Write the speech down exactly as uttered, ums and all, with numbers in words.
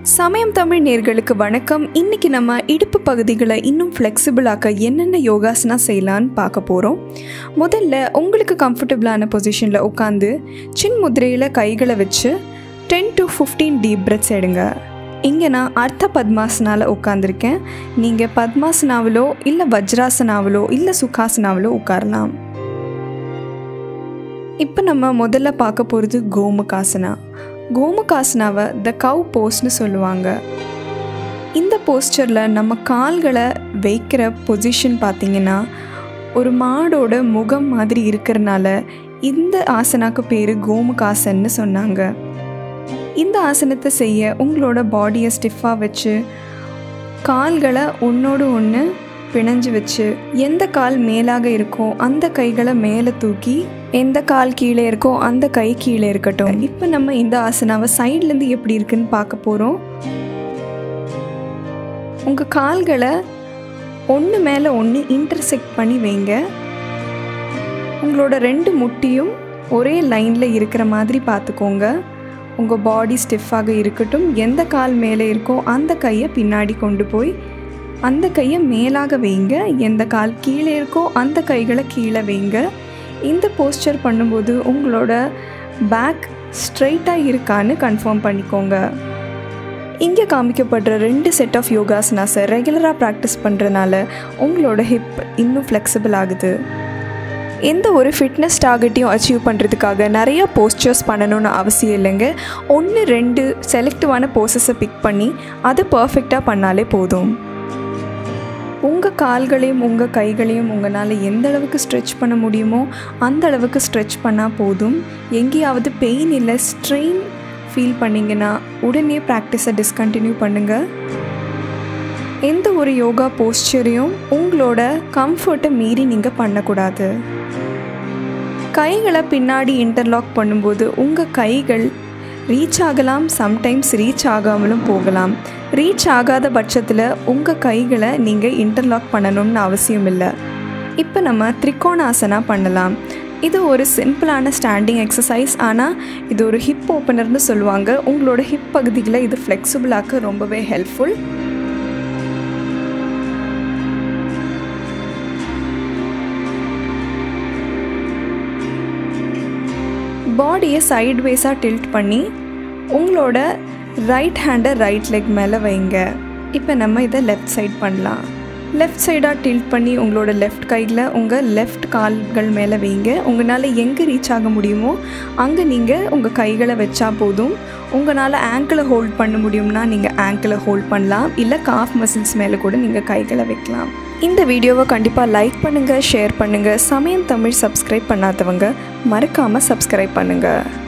சமயம் தமிழ் நேர்களுக்கு வணக்கம். இன்னைக்கு நம்ம இடுப்பு பகுதிகளை இன்னும் ஃப்ளெக்சிபிளாக்க என்னென்ன யோகாசனா செய்யலான்னு பார்க்க போகிறோம். முதல்ல உங்களுக்கு கம்ஃபர்டபுளான பொசிஷனில் உட்காந்து சின் முதிரையில் கைகளை வச்சு ten to fifteen deep breaths எடுங்க. இங்கே நான் அர்த்த பத்மாசனாவில் உட்காந்துருக்கேன். நீங்கள் பத்மாசனாவிலோ இல்லை வஜ்ராசனாவிலோ இல்லை சுகாசனாவிலோ உட்காரலாம். இப்போ நம்ம முதல்ல பார்க்க போகிறது கோமுகாசனா. கோமுகாசனாவை த கவ் போஸ்ட்னு சொல்லுவாங்க. இந்த போஸ்டரில் நம்ம கால்களை வைக்கிற பொசிஷன் பார்த்திங்கன்னா ஒரு மாடோட முகம் மாதிரி இருக்கிறனால இந்த ஆசனாக்கு பேர் கோமுகாசன்னு சொன்னாங்க. இந்த ஆசனத்தை செய்ய உங்களோட பாடியை ஸ்டிஃபாக வச்சு கால்களை ஒன்றோடு ஒன்று பிணைஞ்சு வச்சு எந்த கால் மேலாக இருக்கோ அந்த கைகளை மேலே தூக்கி எந்த கால் கீழே இருக்கோ அந்த கை கீழே இருக்கட்டும். இப்போ நம்ம இந்த ஆசனாவை சைட்லேருந்து எப்படி இருக்குன்னு பார்க்க போகிறோம். உங்கள் கால்களை ஒன்று மேலே ஒன்று இன்டர்செக்ட் பண்ணி வைங்க. உங்களோட ரெண்டு முட்டியும் ஒரே லைனில் இருக்கிற மாதிரி பார்த்துக்கோங்க. உங்கள் பாடி ஸ்டிஃபாக இருக்கட்டும். எந்த கால் மேலே இருக்கோ அந்த கையை பின்னாடி கொண்டு போய் அந்த கையை மேலாக வைங்க. எந்த கால் கீழே இருக்கோ அந்த கைகளை கீழே வைங்க. இந்த போஸ்டர் பண்ணும்போது உங்களோட பேக் ஸ்ட்ரைட்டாக இருக்கான்னு கன்ஃபார்ம் பண்ணிக்கோங்க. இங்கே காமிக்கப்படுற ரெண்டு செட் ஆஃப் யோகாசனாஸை ரெகுலராக ப்ராக்டிஸ் பண்ணுறதுனால உங்களோட ஹிப் இன்னும் ஃப்ளெக்சிபிள் ஆகுது. எந்த ஒரு ஃபிட்னஸ் டார்கெட்டையும் அச்சீவ் பண்ணுறதுக்காக நிறைய போஸ்டர்ஸ் பண்ணணும்னு அவசியம் இல்லைங்க. ஒன்று ரெண்டு செலக்டிவான போஸஸை பிக் பண்ணி அதை பர்ஃபெக்டாக பண்ணாலே போதும். உங்கள் கால்களையும் உங்கள் கைகளையும் உங்களால் எந்த அளவுக்கு ஸ்ட்ரெச் பண்ண முடியுமோ அந்த அளவுக்கு ஸ்ட்ரெச் பண்ணால் போதும். எங்கேயாவது பெயின் இல்லை ஸ்ட்ரெயின் ஃபீல் பண்ணிங்கன்னா உடனே ப்ராக்டிஸை டிஸ்கண்டினியூ பண்ணுங்கள். எந்த ஒரு யோகா போஸ்டரையும் உங்களோட கம்ஃபர்ட்டை மீறி நீங்கள் பண்ணக்கூடாது. கைகளை பின்னாடி இன்டர்லாக் பண்ணும்போது உங்கள் கைகள் ரீச் ஆகலாம், சம்டைம்ஸ் ரீச் ஆகாமலும் போகலாம். ரீச் ஆகாத பட்சத்தில் உங்கள் கைகளை நீங்கள் இன்டர்லாக் பண்ணணும்னு அவசியம் இல்லை. இப்போ நம்ம திரிகோணாசனா பண்ணலாம். இது ஒரு சிம்பிளான ஸ்டாண்டிங் எக்ஸசைஸ். ஆனால் இது ஒரு ஹிப் ஓப்பனர்னு சொல்லுவாங்க. உங்களோட ஹிப் பகுதிகளை இது ஃப்ளெக்சிபிளாக்க ரொம்பவே ஹெல்ப்ஃபுல். பாடியை சைட்வேஸாக டில்ட் பண்ணி உங்களோட ரைட் ஹேண்டை ரைட் லெக் மேலே வைங்க. இப்போ நம்ம இதை லெஃப்ட் சைட் பண்ணலாம். லெஃப்ட் சைடாக டில்ட் பண்ணி உங்களோட லெஃப்ட் கையில் உங்கள் லெஃப்ட் கால்கள் மேலே வைங்க. உங்களால் எங்கே ரீச் ஆக முடியுமோ அங்கே நீங்கள் உங்கள் கைகளை வச்சா போதும். உங்களால் ஆங்கிளை ஹோல்ட் பண்ண முடியும்னா நீங்கள் ஆங்கிளை ஹோல்ட் பண்ணலாம். இல்லை காஃப் மசில்ஸ் மேலே கூட நீங்கள் கைகளை வைக்கலாம். இந்த வீடியோவை கண்டிப்பாக லைக் பண்ணுங்கள், ஷேர் பண்ணுங்கள். சமயம் தமிழ் சப்ஸ்கிரைப் பண்ணாதவங்க மறக்காமல் சப்ஸ்கிரைப் பண்ணுங்கள்.